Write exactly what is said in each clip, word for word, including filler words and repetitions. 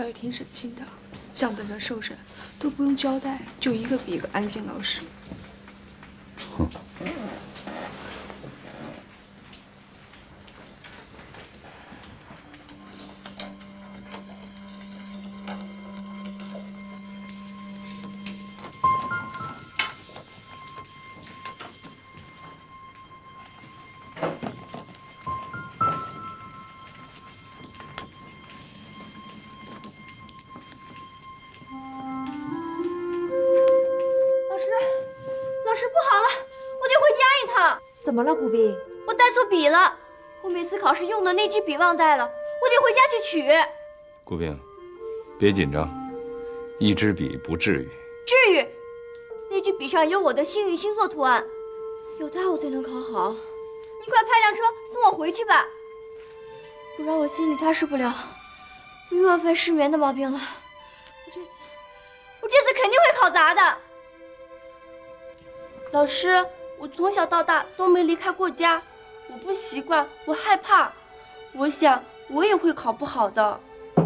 也挺省心的，像本着受审都不用交代，就一个比一个安静老实。 哼。 怎么了，古斌？ 我带错笔了，我每次考试用的那支笔忘带了，我得回家去取。 顾冰，别紧张，一支笔不至于。 至于，那支笔上有我的幸运星座图案，有它我才能考好。你快派辆车送我回去吧，不然我心里踏实不了，我又要犯失眠的毛病了。我这次，我这次肯定会考砸的。 老师。我从小到大都没离开过家，我不习惯，我害怕，我想我也会考不好的。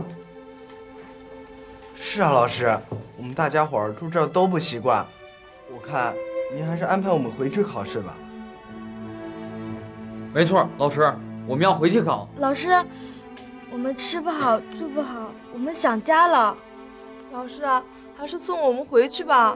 是啊，老师，我们大家伙儿住这儿都不习惯，我看您还是安排我们回去考试吧。 没错，老师，我们要回去考。 老师，我们吃不好住不好，我们想家了。 老师啊，还是送我们回去吧。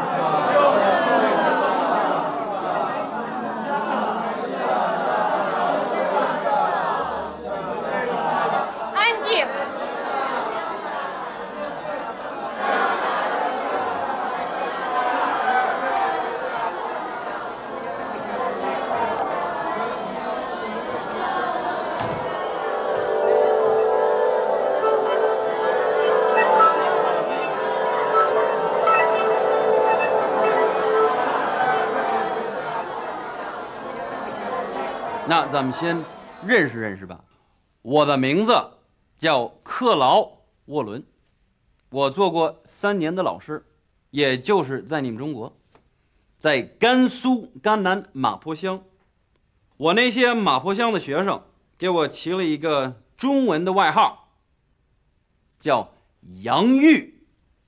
那咱们先认识认识吧。我的名字叫克劳沃伦，我做过三年的老师，也就是在你们中国，在甘肃甘南马坡乡。我那些马坡乡的学生给我起了一个中文的外号，叫杨玉。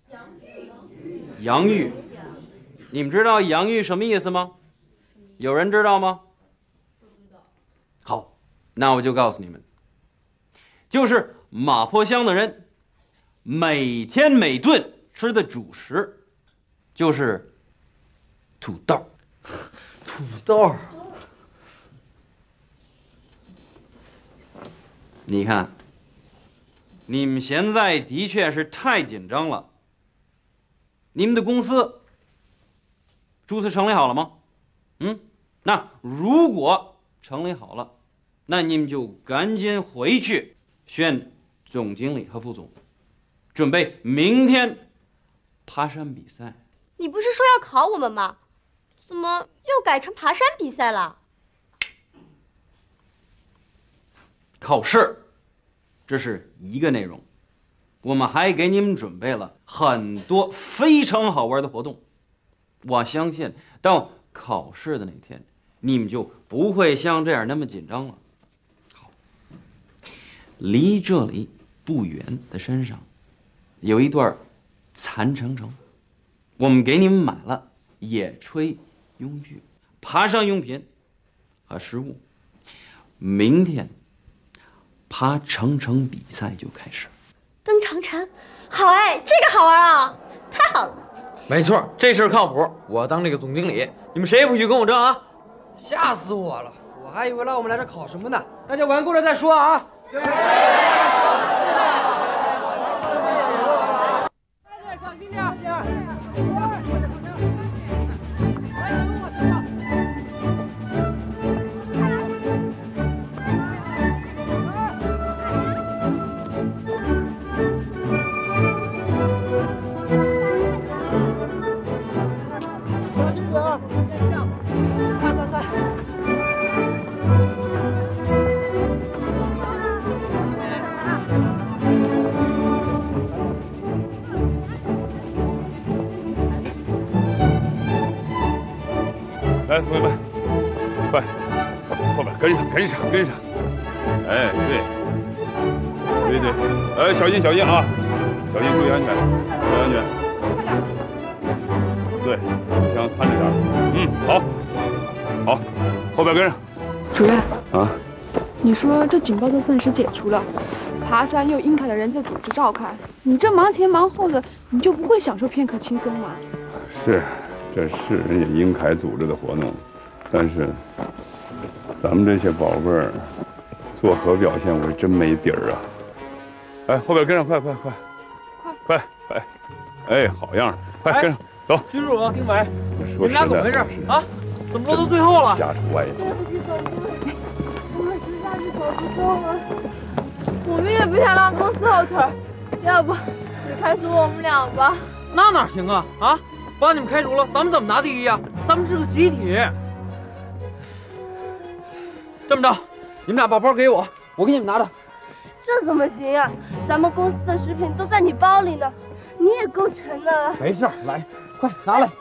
杨玉，你们知道杨玉什么意思吗？有人知道吗？好，那我就告诉你们，就是马坡乡的人每天每顿吃的主食就是土豆。 土豆？ 你看，你们现在的确是太紧张了。你们的公司注册成立好了吗？嗯，那如果成立好了，那你们就赶紧回去选总经理和副总，准备明天爬山比赛。 你不是说要考我们吗？怎么又改成爬山比赛了？ 考试，这是一个内容，我们还给你们准备了很多非常好玩的活动。我相信到考试的那天，你们就不会像这样那么紧张了。好，离这里不远的山上有一段残城城，我们给你们买了野炊用具、爬山用品和食物。明天爬长城比赛就开始。 登长城，好哎，这个好玩啊，太好了。 没错，这事儿靠谱。我当这个总经理，你们谁也不许跟我争啊！ 吓死我了，我还以为让我们来这考什么呢？大家玩够了再说啊！对。小心点，小心点。 来，同学们，快，后面跟上，跟上，跟上！哎，对，对对，哎，小心小心啊！ 小心注意安全，注意安全。对，互相搀着点。嗯，好，好，后边跟上。 主任啊， 你说这警报都暂时解除了，爬山又英凯的人在组织召开，你这忙前忙后的，你就不会享受片刻轻松吗？ 是，这是人家英凯组织的活动，但是咱们这些宝贝儿作何表现，我真没底儿啊！哎，后边跟上，快快快，快快，哎，好样的，快跟上，走。 军叔和丁伟，你们俩怎么回事啊？怎么落到最后了？ 家丑外扬。 对不起，总经理，我们实在是走不动了。我们也不想让公司后腿，要不你开除我们俩吧？ 那哪行啊？啊，把你们开除了，咱们怎么拿第一啊？咱们是个集体。这么着，你们俩把包给我，我给你们拿着。 这怎么行啊？咱们公司的食品都在你包里呢，你也够沉的了。 没事，来，快拿来。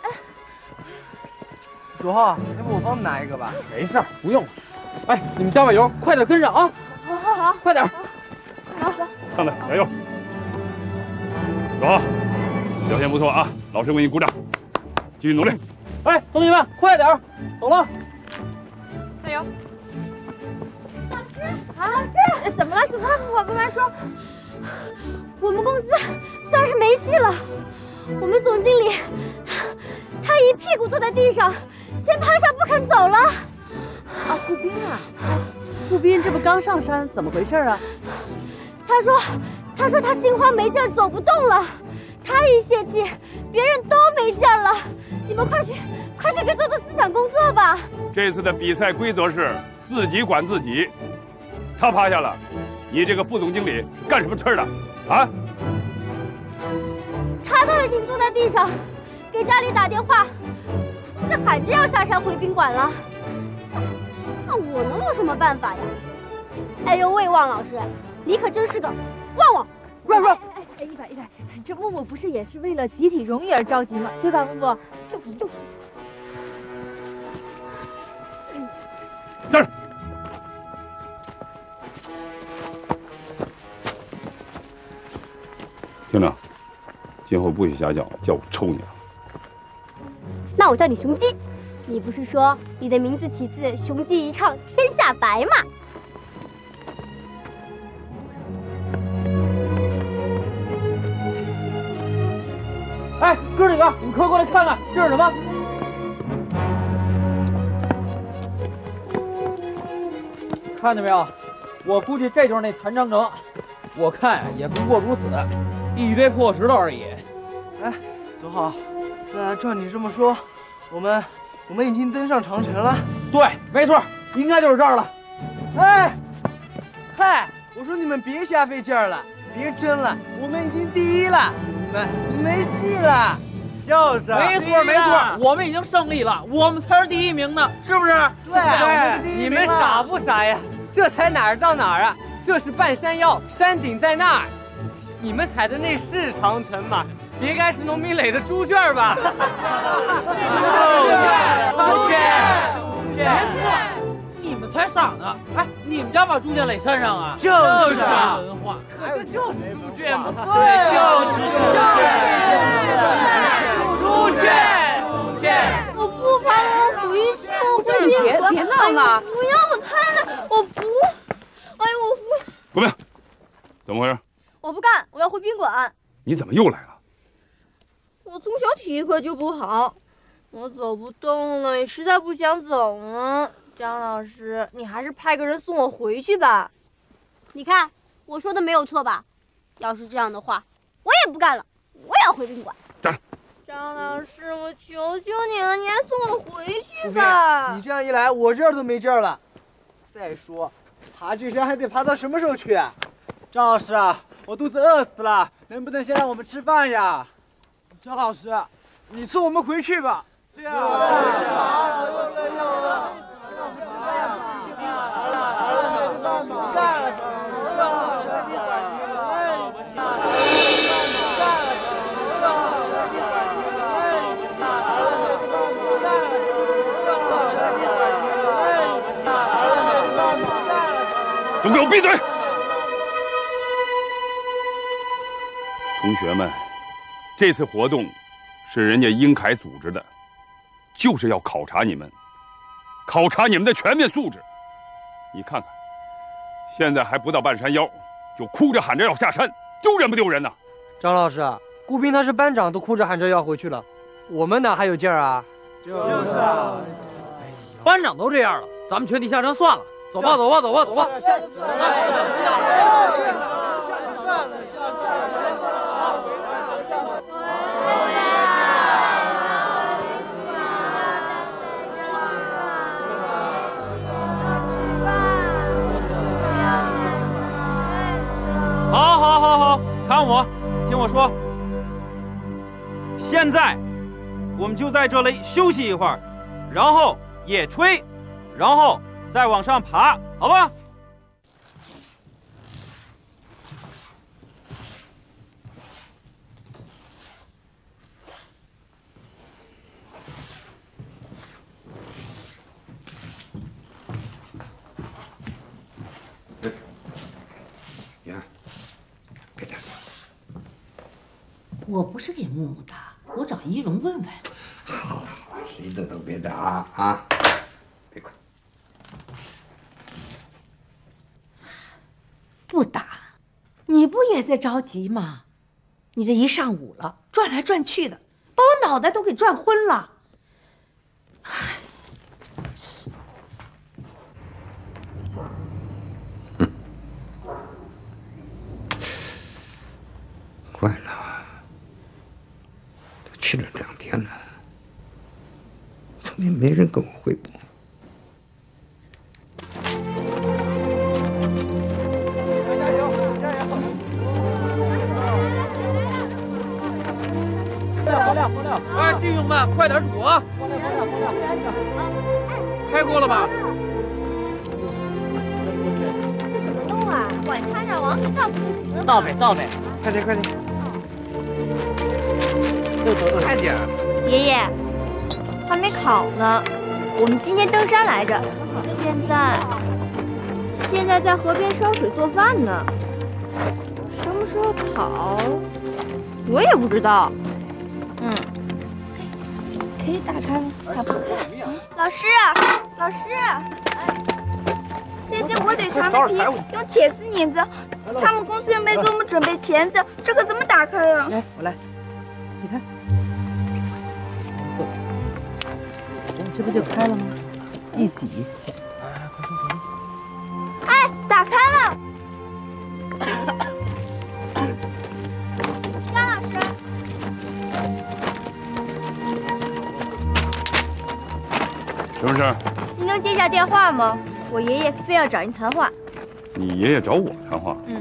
左浩，要不我帮你拿一个吧？ 没事，不用了。哎，你们加把油，快点跟上啊！ 好好好， 快点。 走走， 上来，加油！走，表现不错啊，老师为你鼓掌，继续努力。 哎，同学们，快点，走了。 加油！ 老师，啊，老师，怎么了？怎么了？我慢慢说。我们公司算是没戏了。我们总经理，他他一屁股坐在地上，先趴下不肯走了。 啊，顾斌啊，顾斌，这不刚上山，怎么回事啊？ 他说，他说他心慌没劲儿，走不动了。他一泄气，别人都没劲儿了。你们快去，快去给做做思想工作吧。 这次的比赛规则是自己管自己，他趴下了，你这个副总经理干什么吃的啊？ 他都已经坐在地上，给家里打电话，哭着喊着要下山回宾馆了。那我能有什么办法呀？哎呦喂，汪老师，你可真是个汪汪！ 不不，哎哎，一百一百，这默默不是也是为了集体荣誉而着急吗？对吧，默默？ 就是就是。 站着。厅长，今后不许瞎叫，叫我抽你了。 那我叫你雄鸡。你不是说你的名字起自雄鸡一唱天下白吗？ 哎，哥几个，你们快过来看看，这是什么？看见没有？我估计这就是那残章程。我看也不过如此，一堆破石头而已。 哎，左浩，那照你这么说，我们我们已经登上长城了。 对，没错，应该就是这儿了。 哎，嗨，我说你们别瞎费劲儿了，别争了，我们已经第一了，你们没戏了。 就是， 没错没错，我们已经胜利了，我们才是第一名呢，是不是？ 对， 对，你们傻不傻呀？这才哪儿到哪儿啊？这是半山腰，山顶在那儿。你们踩的那是长城吗？别该是农民垒的猪圈吧？ 猪圈，猪圈，别说，你们才傻呢！哎，你们家把猪圈垒山上啊？ 就是啊，文化， 可这就是猪圈嘛。 对，就是猪圈，猪圈，猪圈。 我不爬了，我回去，我回宾馆。 别闹了！ 不要我太累，我不。哎呦，我不。 滚命！怎么回事？ 我不干，我要回宾馆。 你怎么又来了？ 我从小体育课就不好，我走不动了，也实在不想走了。张老师，你还是派个人送我回去吧。你看，我说的没有错吧？要是这样的话，我也不干了，我也要回宾馆。 站着。 张老师，我求求你了，你还送我回去吧。 你这样一来，我这儿都没劲儿了。再说，爬这山还得爬到什么时候去啊？ 张老师啊，我肚子饿死了，能不能先让我们吃饭呀？张老师，你送我们回去吧。 对啊。对啊。 都给我闭嘴！ 同学们，这次活动是人家英凯组织的，就是要考察你们，考察你们的全面素质。你看看，现在还不到半山腰，就哭着喊着要下山，丢人不丢人呐？ 张老师，顾斌他是班长，都哭着喊着要回去了，我们哪还有劲儿啊？ 就是啊，班长都这样了，咱们全体下山算了。走吧，走吧，走吧，走吧。 好，好，好，好，看我，听我说。现在我们就在这里休息一会儿，然后野炊，然后再往上爬，好吧？ 我不是给木木打，我找仪容问问。 好了好了，谁的都别打啊！别管。 不打，你不也在着急吗？你这一上午了，转来转去的，把我脑袋都给转昏了。唉， 怪了。去了两天了，怎么也没人跟我汇报？ 加油！加油！放料！放料！哎，弟兄们，快点煮啊！放料！放料！放料！开锅了吧？ 怎么弄啊？管他呢，往里倒不就行了吗？ 倒呗，倒呗，快点，快点。快点！ 爷爷，还没烤呢。我们今天登山来着，现在现在在河边烧水做饭呢。什么时候烤，我也不知道。嗯，可以打开吗？打不开。老师，老师，哎，这些火腿肠的皮用铁丝拧着，他们公司又没给我们准备钳子，这可怎么打开呀？ 来，我来，你看。这不就开了吗？一挤， 哎，快快快！哎，打开了！张老师， 什么事？ 你能接下电话吗？我爷爷非要找您谈话。 你爷爷找我谈话？ 嗯。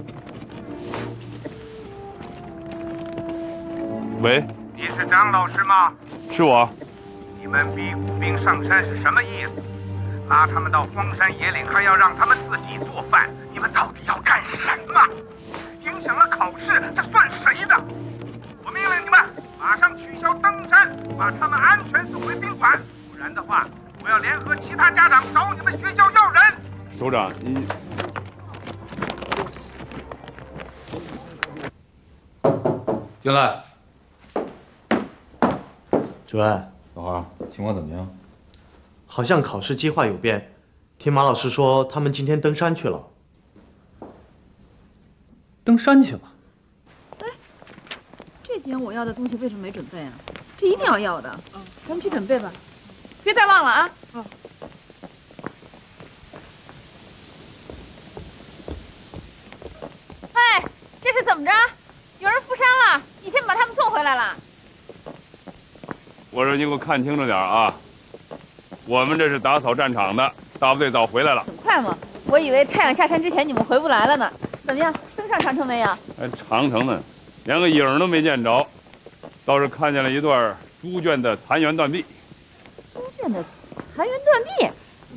喂， 你是张老师吗？ 是我。 你们逼步兵上山是什么意思？拉他们到荒山野岭，还要让他们自己做饭，你们到底要干什么？影响了考试，这算谁的？我命令你们马上取消登山，把他们安全送回宾馆，不然的话，我要联合其他家长找你们学校要人。 首长，你进来。 主任。 小花，情况怎么样？ 好像考试计划有变，听马老师说他们今天登山去了。 登山去了？ 哎，这几样我要的东西为什么没准备啊？这一定要要的。嗯，咱们去准备吧，别再忘了啊。嗯。哎，这是怎么着？有人负伤了，你先把他们送回来了。 我说你给我看清楚点啊！我们这是打扫战场的，大部队早回来了。 很快吗？我以为太阳下山之前你们回不来了呢。怎么样，登上长城没有？ 哎，长城呢，连个影都没见着，倒是看见了一段猪圈的残垣断壁。 猪圈的残垣断壁。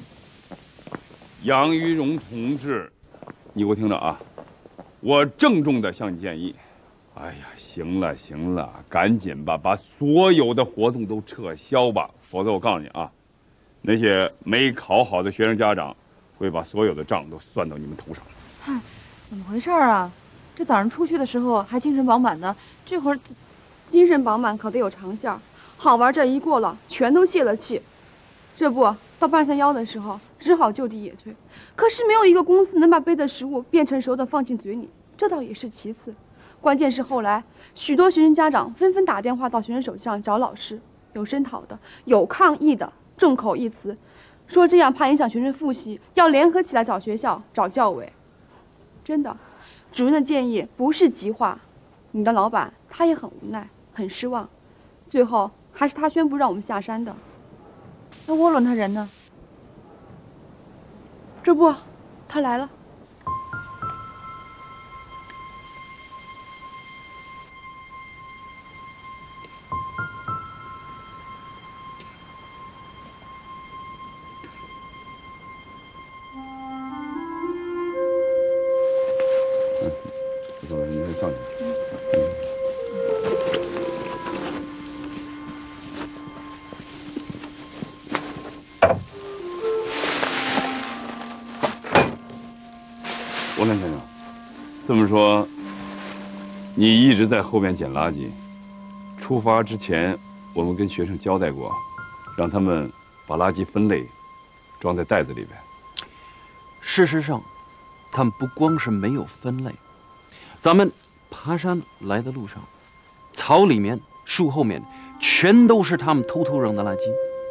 杨于荣同志，你给我听着啊！我郑重地向你建议。哎呀，行了行了，赶紧吧，把所有的活动都撤销吧，否则我告诉你啊，那些没考好的学生家长会把所有的账都算到你们头上。 嗨，怎么回事啊？这这早上出去的时候还精神饱满呢，这会儿精神饱满可得有长线儿，好玩这一过了，全都泄了气。这不到半山腰的时候，只好就地野炊。可是没有一个公司能把背的食物变成熟的放进嘴里，这倒也是其次。关键是后来许多学生家长纷纷打电话到学生手上找老师，有声讨的，有抗议的，众口一词，说这样怕影响学生复习，要联合起来找学校找教委。真的，主任的建议不是急话，你的老板他也很无奈，很失望，最后还是他宣布让我们下山的。 那涡轮他人呢？ 这不，他来了。 你先上去。罗兰先生，这么说，你一直在后边捡垃圾。出发之前，我们跟学生交代过，让他们把垃圾分类，装在袋子里边。 事实上，他们不光是没有分类，咱们爬山来的路上，草里面、树后面，全都是他们偷偷扔的垃圾。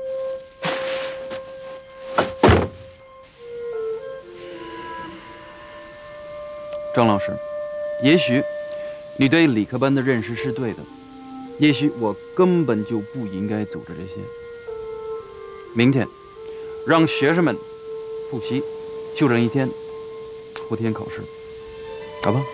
张老师，也许你对理科班的认识是对的，也许我根本就不应该组织这些。明天，让学生们复习，休整一天，后天考试，好吧？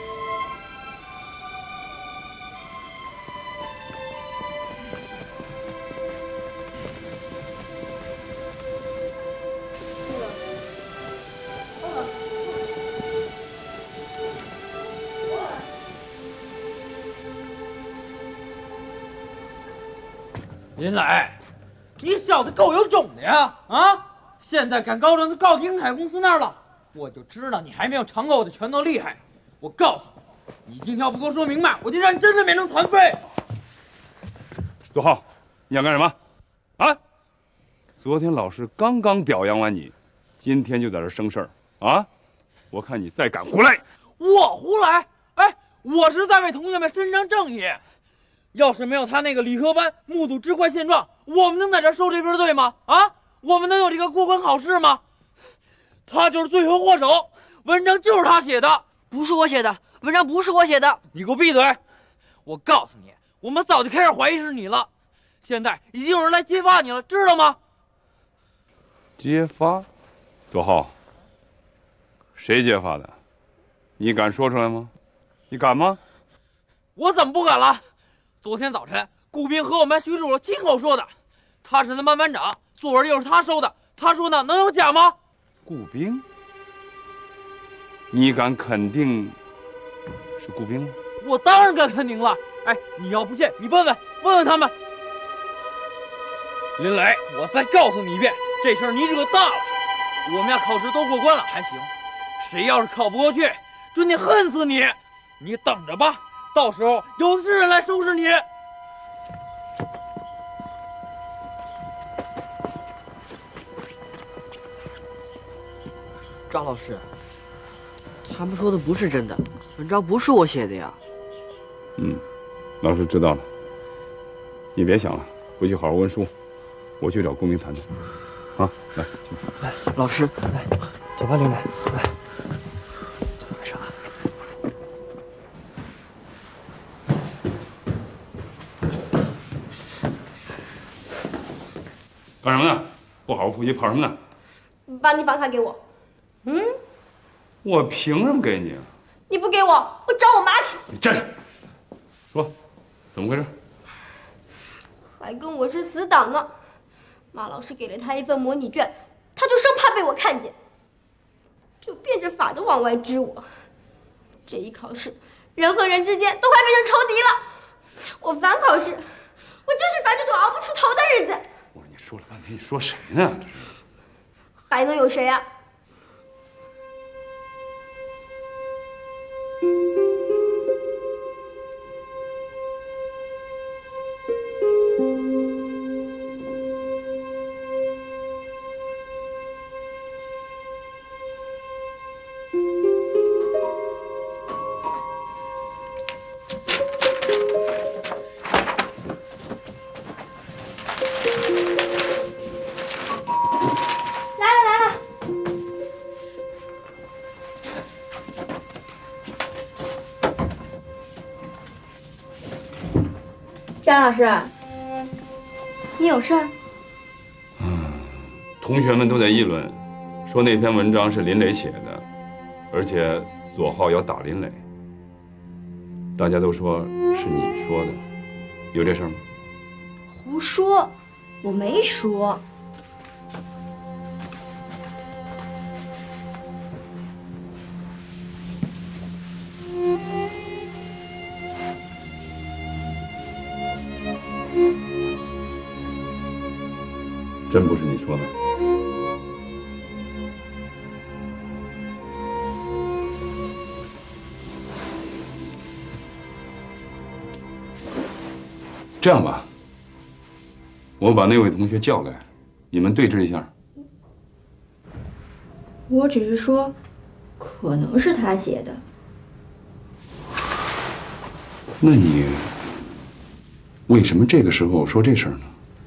林磊，你小子够有种的呀！啊，现在敢高声的告英凯公司那儿了，我就知道你还没有尝过我的拳头厉害。我告诉你，你今天要不给我说明白，我就让你真的变成残废。 左浩，你想干什么？啊？昨天老师刚刚表扬完你，今天就在这生事儿啊！我看你再敢胡来！ 我胡来？哎，我是在为同学们伸张正义。要是没有他那个理科班目睹之坏现状，我们能在这受这份罪吗？啊，我们能有这个过关考试吗？他就是罪魁祸首，文章就是他写的， 不是我写的，文章不是我写的。 你给我闭嘴！我告诉你，我们早就开始怀疑是你了，现在已经有人来揭发你了，知道吗？ 揭发？左浩，谁揭发的？你敢说出来吗？你敢吗？ 我怎么不敢了？昨天早晨，顾斌和我们班徐主任亲口说的，他是那班班长，作文又是他收的，他说的能有假吗？ 顾斌？你敢肯定是顾斌吗？ 我当然敢肯定了。哎，你要不信，你问问问问他们。林磊，我再告诉你一遍，这事儿你惹大了，我们要考试都过关了还行，谁要是考不过去，准得恨死你！你等着吧。到时候有的是人来收拾你。 张老师，他们说的不是真的，文章不是我写的呀。 嗯，老师知道了，你别想了，回去好好温书。我去找顾明谈谈。啊，来， 来，老师，来，九八零来，来。 干什么呢？不好好复习，跑什么呢？ 把你房卡给我。 嗯，我凭什么给你啊？ 你不给我，我找我妈去。 你站着，说，怎么回事？ 还跟我是死党呢。马老师给了他一份模拟卷，他就生怕被我看见，就变着法的往外支我。这一考试，人和人之间都快变成仇敌了。我烦考试，我就是烦这种熬不出头的日子。 我说你说了半天，你说谁呢？这是还能有谁啊？ 张老师，你有事儿？ 同学们都在议论，说那篇文章是林磊写的，而且左浩要打林磊。大家都说是你说的，有这事儿吗？ 胡说，我没说。 真不是你说的。这样吧，我把那位同学叫来，你们对峙一下。 我只是说，可能是他写的。 那你为什么这个时候说这事儿呢？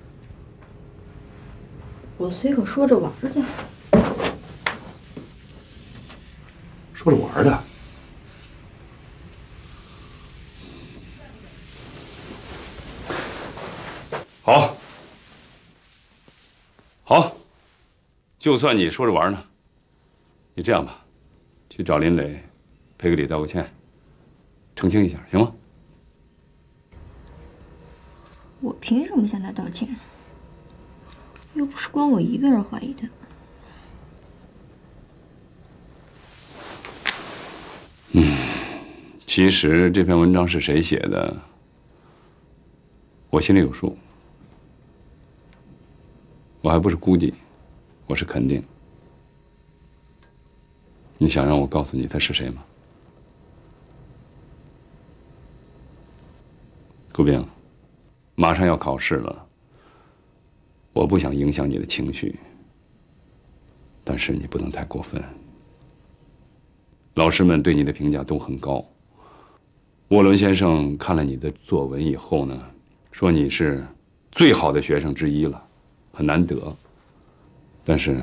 我随口说着玩的。 说着玩的。好，好，就算你说着玩呢。你这样吧，去找林磊，赔个礼道个歉，澄清一下，行吗？ 我凭什么向他道歉？又不是光我一个人怀疑他。 嗯，其实这篇文章是谁写的，我心里有数。我还不是估计，我是肯定。你想让我告诉你他是谁吗？顾冰，马上要考试了，我不想影响你的情绪，但是你不能太过分。老师们对你的评价都很高。沃伦先生看了你的作文以后呢，说你是最好的学生之一了。很难得，但是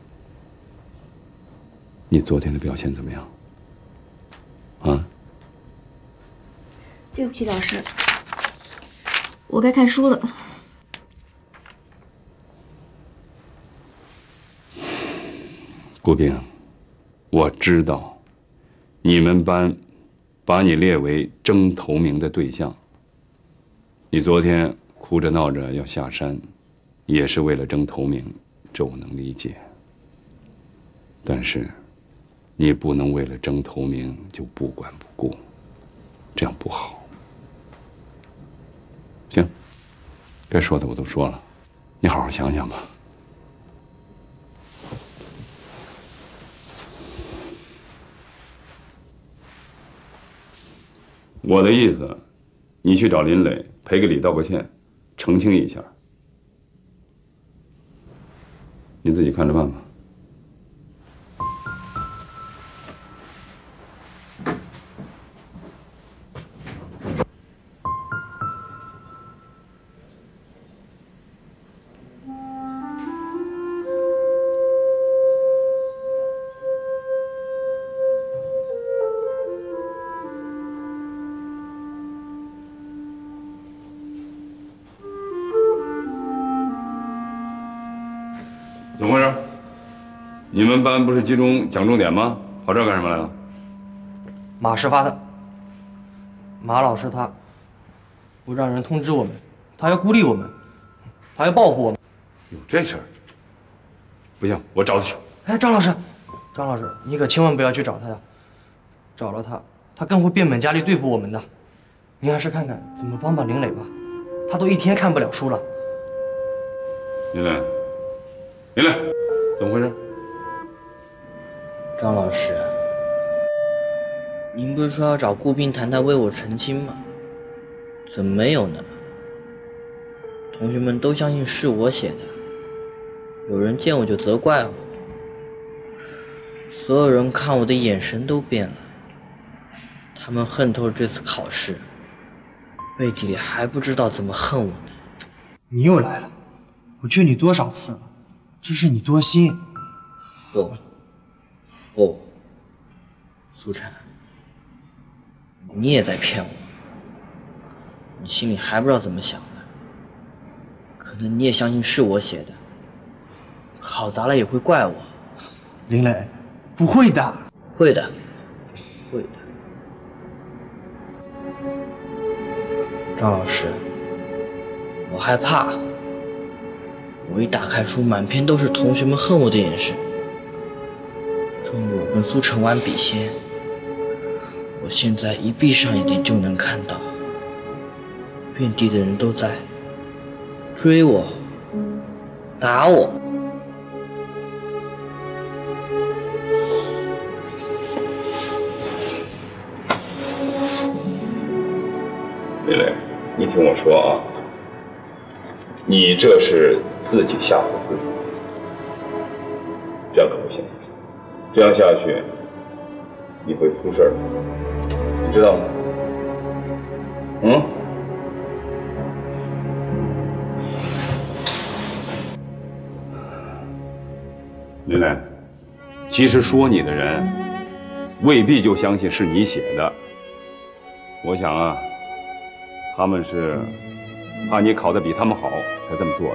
你昨天的表现怎么样？啊？ 对不起，老师，我该看书了。 顾冰，我知道你们班把你列为争头名的对象。你昨天哭着闹着要下山。也是为了争头名，这我能理解。但是，你不能为了争头名就不管不顾，这样不好。行，该说的我都说了，你好好想想吧。我的意思，你去找林磊赔个礼道个歉，澄清一下。你自己看着办吧。怎么回事？你们班不是集中讲重点吗？跑这儿干什么来了？ 马师发的。马老师他不让人通知我们，他要孤立我们，他要报复我们。 有这事儿？不行，我找他去。 哎，张老师，张老师，你可千万不要去找他呀！找了他，他更会变本加厉对付我们的。您还是看看怎么帮帮林磊吧，他都一天看不了书了。 林磊。林磊，怎么回事？ 张老师，您不是说要找顾冰谈谈为我澄清吗？怎么没有呢？同学们都相信是我写的，有人见我就责怪我，所有人看我的眼神都变了，他们恨透了这次考试，背地里还不知道怎么恨我呢。 你又来了，我劝你多少次了？这是你多心。 不，不，苏晨，你也在骗我。 你心里还不知道怎么想的。可能你也相信是我写的，考砸了也会怪我。 林磊，不会的。 会的，会的。张老师，我害怕。我一打开书，满篇都是同学们恨我的眼神。终于，我跟苏晨玩笔仙，我现在一闭上眼睛就能看到，遍地的人都在追我、打我。 李磊，你听我说啊，你这是自己吓唬自己，这样可不行，这样下去你会出事儿，你知道吗？嗯？林磊，其实说你的人未必就相信是你写的，我想啊，他们是怕你考得比他们好才这么做的。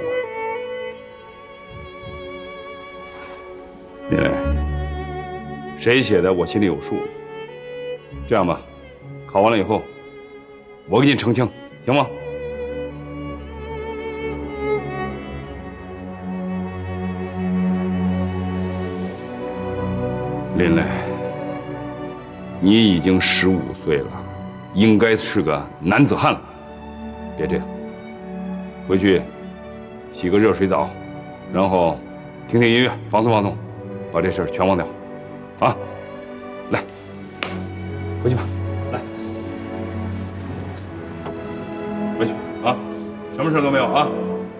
林磊，谁写的我心里有数。这样吧，考完了以后，我给你澄清，行吗？林磊，你已经十五岁了，应该是个男子汉了，别这样。回去洗个热水澡，然后听听音乐，放松放松，把这事儿全忘掉，啊！来，回去吧，来，回去啊，什么事都没有啊。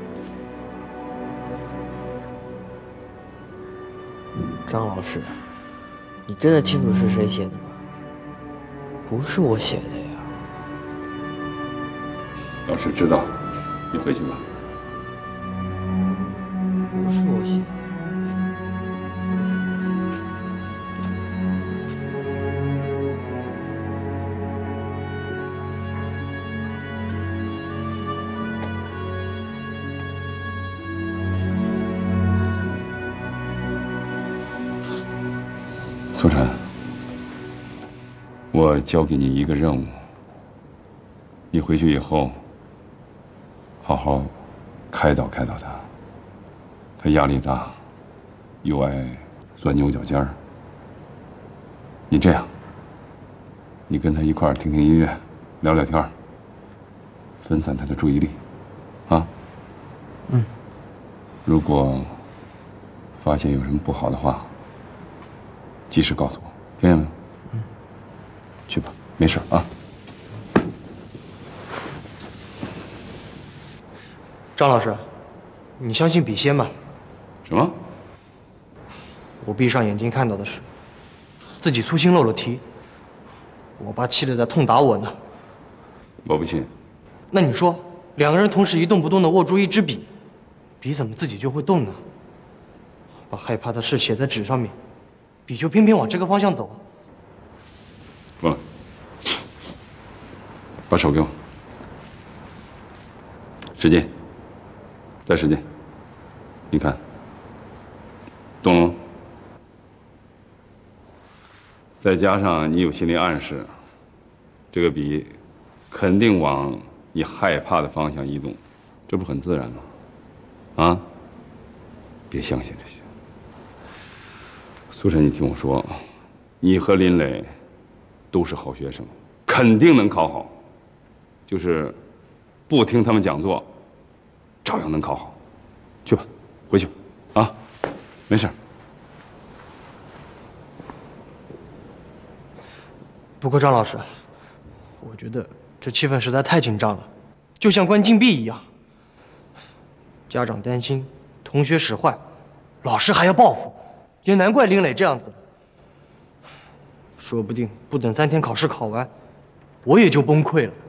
张老师，你真的清楚是谁写的吗？不是我写的呀。 老师知道，你回去吧。 不是我写的。 苏晨，我交给你一个任务，你回去以后，好好开导开导他。他压力大，又爱钻牛角尖儿。你这样，你跟他一块儿听听音乐，聊聊天儿，分散他的注意力，啊？ 嗯。 如果发现有什么不好的话，及时告诉我，听见没有？嗯。去吧，没事啊。 张老师，你相信笔仙吗？ 什么？ 我闭上眼睛看到的是，自己粗心漏了题，我爸气得在痛打我呢。 我不信。 那你说，两个人同时一动不动地握住一支笔，笔怎么自己就会动呢？把害怕的事写在纸上面，笔就偏偏往这个方向走。 过来，把手给我，使劲，再使劲，你看，动了吗？再加上你有心理暗示，这个笔肯定往你害怕的方向移动，这不很自然吗？啊？别相信这些。苏晨，你听我说，你和林磊都是好学生，肯定能考好。就是不听他们讲座，照样能考好。去吧，回去吧，啊，没事。 不过张老师，我觉得这气氛实在太紧张了，就像关禁闭一样。家长担心，同学使坏，老师还要报复，也难怪林磊这样子。说不定不等三天考试考完，我也就崩溃了。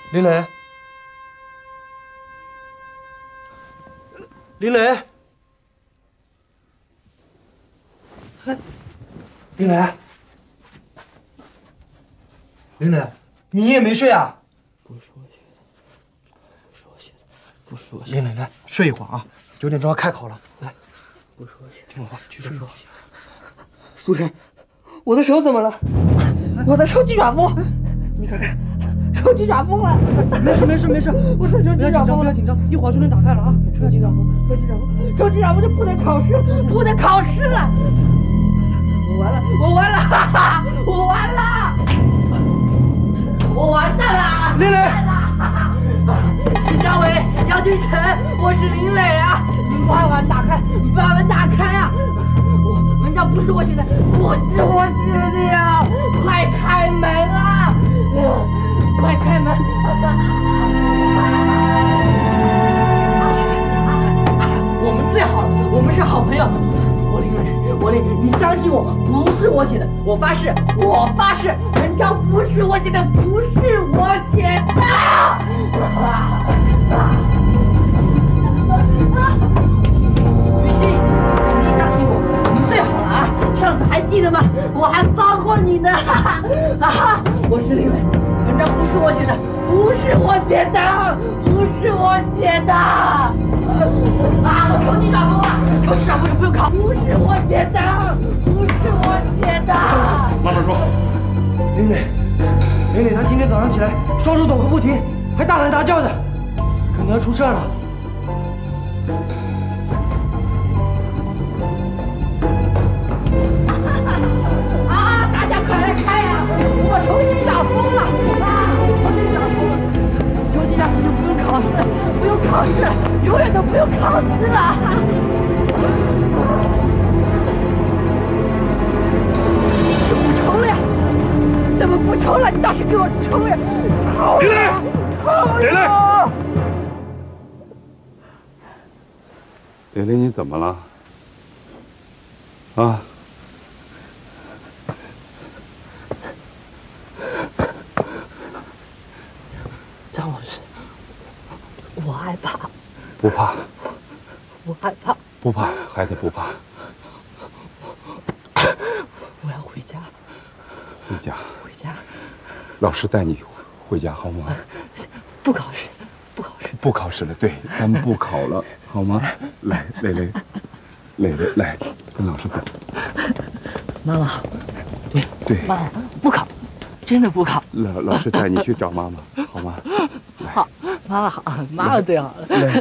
林磊，林磊，哎，林磊，林磊，你也没睡啊？ 不是我写的，不是我写的，不是我写的。 林磊，来睡一会儿啊，九点钟要开考了。来， 不是我写的， 听我话，去睡吧。 苏晨，我的手怎么了？我的手机爪风，你看看，手机爪风了。 没事没事没事， 我手机爪风， 不要紧张，一会儿就能打开了啊。 手机爪风，手机爪风，手机爪风就不能考试，不能考试了。我完了，我完了，哈哈，我完了，我完蛋了。 林磊， 徐家伟、杨俊成，我是林磊啊！你们把门打开，你把门打开啊！我文章不是我写的，不是我写的呀！快开门啊！快开门！我们最好了，我们是好朋友。我林磊，我林，你相信我，不是我写的，我发誓，我发誓，文章不是我写的，不是我写的。雨欣，你相信我，你最好了啊！上次还记得吗？我还帮过你呢！哈哈啊！我是林磊，文章不是我写的，不是我写的，不是我写的。啊！我手机爪风了，手机爪风就不用考，不是我写的，不是我写的。 慢慢说。 林磊，林磊，他今天早上起来双手抖个不停，还大喊大叫的，可能要出事了。 啊！大家快来开呀！我手机爪风了啊！手机爪风了，手机爪风就不用考试了，不用考试了，永远都不用考试了。不抽了呀？怎么不抽了？你倒是给我抽呀！抽呀！抽呀！ 蕾蕾，你怎么了？啊？ 张老师，我害怕。 不怕。 我害怕。 不怕，孩子不怕。 我要回家。 回家。 回家。 老师带你回家好吗？ 不考试，不考试。 不考试了，对，咱们不考了，好吗？来，蕾蕾，蕾蕾，来，跟老师走。 妈妈好。 对对。 妈妈不考，真的不考。 老老师带你去找妈妈，好吗？ 好，妈妈好，妈妈最好了。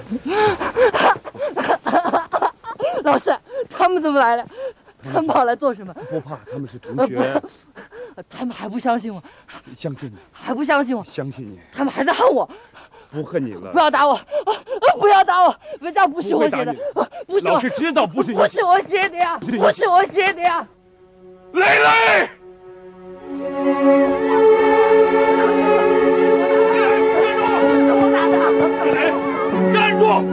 老师，他们怎么来了？他们跑来做什么？ 不怕，他们是同学。 他们还不相信我？ 相信你。 还不相信我？ 相信你。 他们还在恨我。 不恨你了。 不要打我！不要打我！文章不是我写的，不是我。 老师知道不是你。 不是我写的呀！不是我写的呀！ 蕾蕾。站住！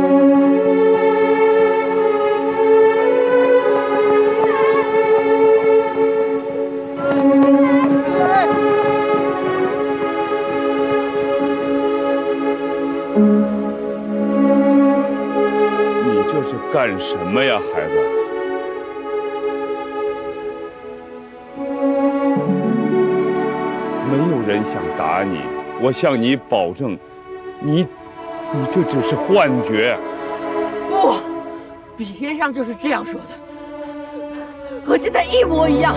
你这是干什么呀，孩子？没有人想打你，我向你保证，你，你这只是幻觉。 不，笔尖上就是这样说的，和现在一模一样。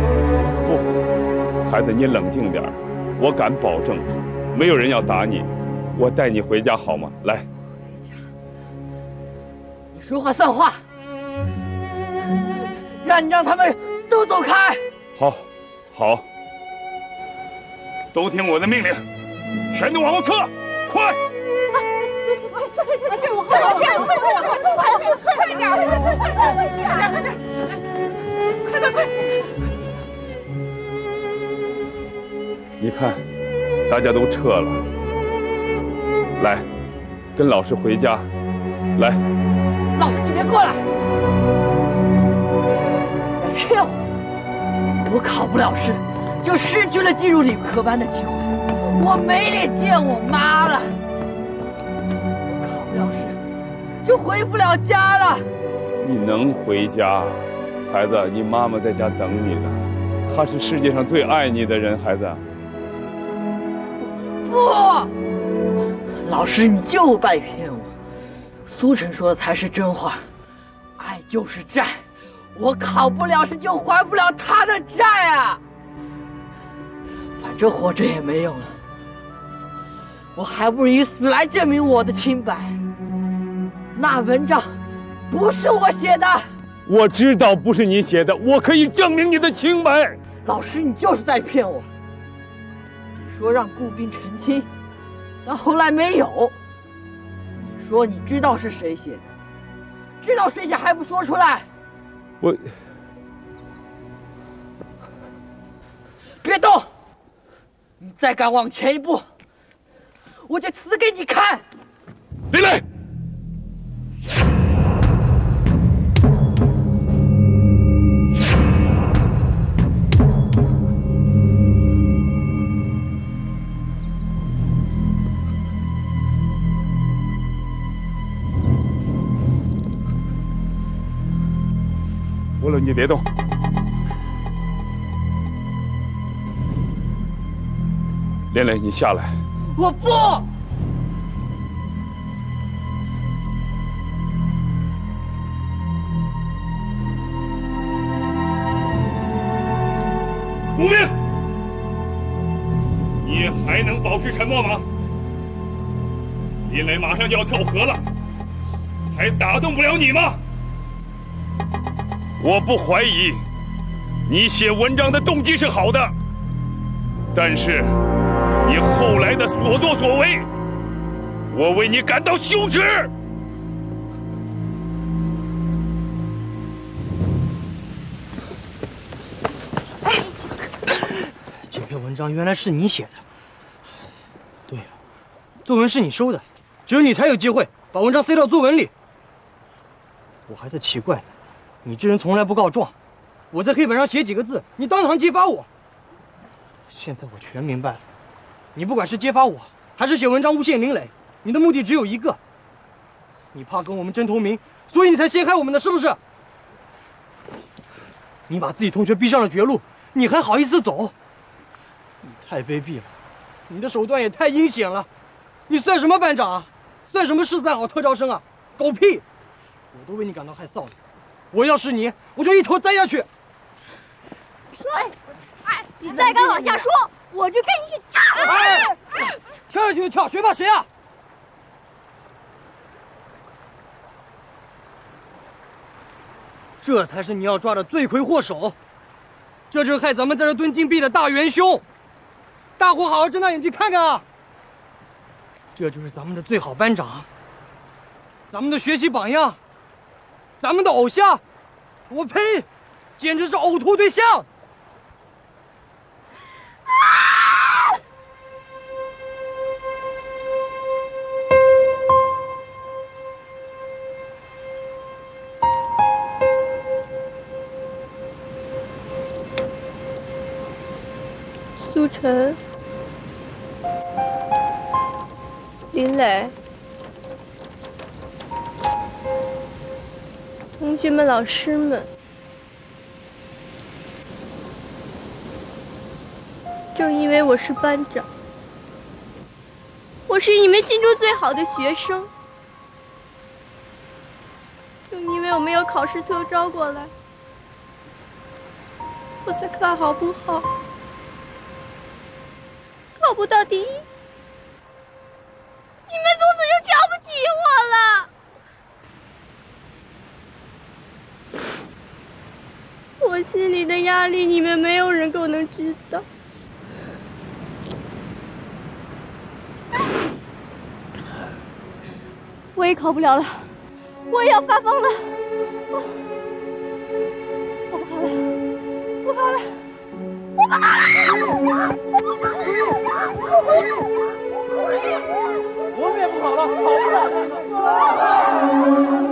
不，孩子，你冷静点儿，我敢保证，没有人要打你，我带你回家好吗？来。 回家？你说话算话，让你让他们都走开。 好，好。都听我的命令，全都往后撤，快！ 退退退退退！我后面去，快点，快快点，快点，快点，快回去啊！快点，快快快！ 你看，大家都撤了，来，跟老师回家，来。 老师，你别过来！再骗我，我考不了试。就失去了进入理科班的机会。 我没脸见我妈了。我考不了试，就回不了家了。 你能回家，孩子，你妈妈在家等你呢。她是世界上最爱你的人，孩子。 不，老师，你就在骗我。苏晨说的才是真话，爱就是债，我考不了试就还不了他的债啊！反正活着也没用了，我还不如以死来证明我的清白。那文章不是我写的， 我知道不是你写的，我可以证明你的清白。 老师，你就是在骗我。你说让顾兵澄清，但后来没有。你说你知道是谁写的，知道谁写还不说出来？ 我别动！你再敢往前一步，我就死给你看！ 林磊。无论你别动。连磊，你下来。 我不。 顾明，你还能保持沉默吗？林磊马上就要跳河了，还打动不了你吗？我不怀疑你写文章的动机是好的，但是你后来的所作所为，我为你感到羞耻。 这篇文章原来是你写的。对了，作文是你收的，只有你才有机会把文章塞到作文里。我还在奇怪呢。你这人从来不告状，我在黑板上写几个字，你当场揭发我。现在我全明白了，你不管是揭发我，还是写文章诬陷林磊，你的目的只有一个，你怕跟我们争头名，所以你才陷害我们的，是不是？你把自己同学逼上了绝路，你还好意思走？你太卑鄙了，你的手段也太阴险了。你算什么班长啊？算什么市三好特招生啊？狗屁！我都为你感到害臊了。我要是你，我就一头栽下去。 哎，哎，你再敢往下说，我就跟你去打！ 哎，跳下去就跳，谁怕谁啊！这才是你要抓的罪魁祸首，这就是害咱们在这蹲禁闭的大元凶。大伙好好睁大眼睛看看啊！这就是咱们的最好班长，咱们的学习榜样。咱们的偶像，我呸，简直是呕吐对象！ 苏晨，林磊。同学们、老师们，正因为我是班长，我是你们心中最好的学生，正因为我没有考试特招过来，我才考好不好，考不到第一，你们从此就瞧不起我了。我心里的压力，你们没有人够能知道。我也考不了了，我也要发疯了。我我不考了，不考了，我不考了， 我们也不考了，考不了。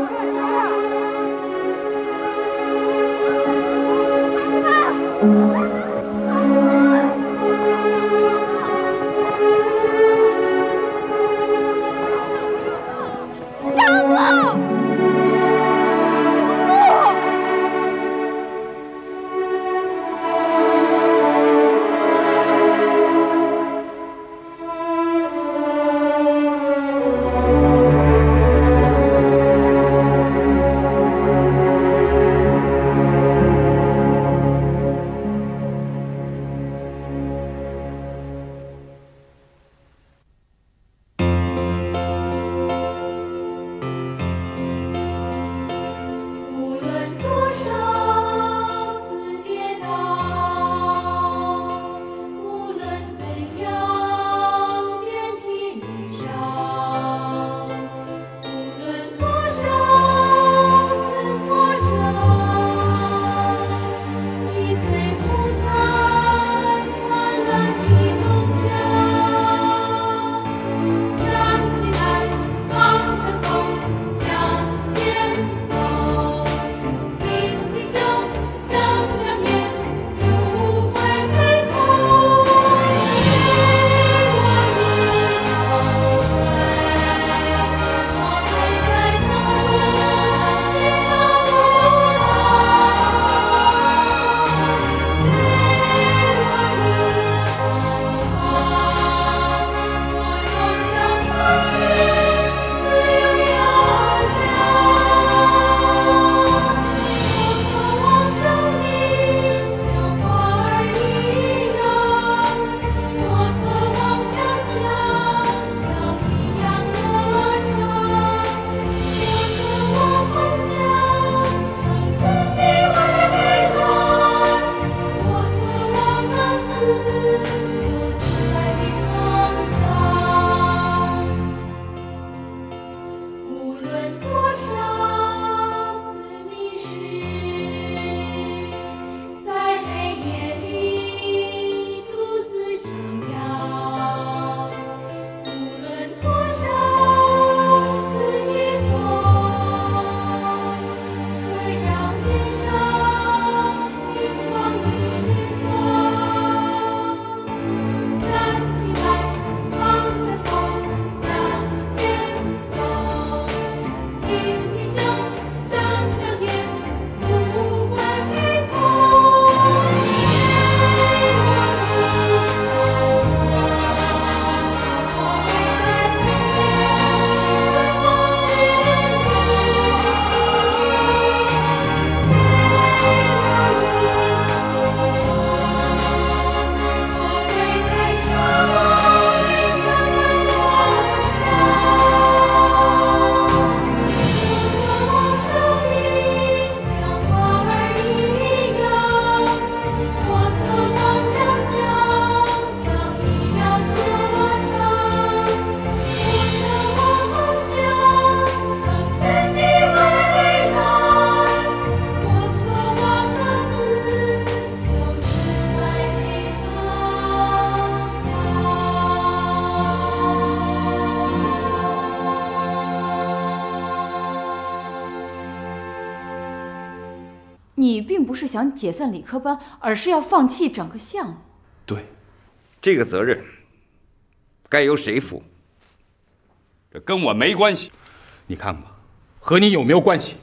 你并不是想解散理科班，而是要放弃整个项目。 对， 这个责任该由谁负？ 这跟我没关系。 你看吧，和你有没有关系？